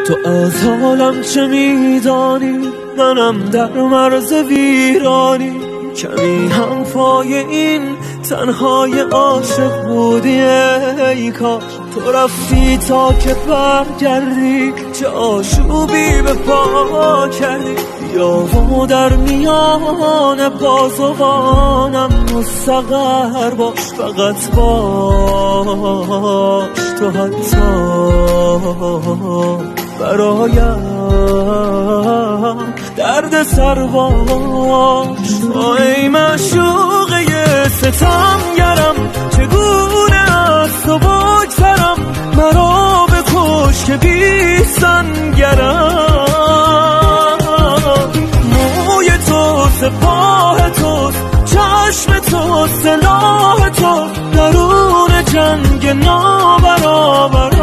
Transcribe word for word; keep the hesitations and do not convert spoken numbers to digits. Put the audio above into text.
تو از حالم چه میدانی؟ منم در مرز ویرانی، کمی هم پای این تنهای عاشق بودی. ای کاش تو رفتی تا که برگردی، چه آشوبی به پا کردی. بیا و در میان بازوانم مستقر باش، فقط باش تو حتی برایم درد سر باش. تو ای معشوقه ستمگرم، چگونه از تو بگذرم؟ مرا بکش که بی سنگرم. موی تو سپاه توست، چشم تو سلاح تو، درون جنگ نابرابر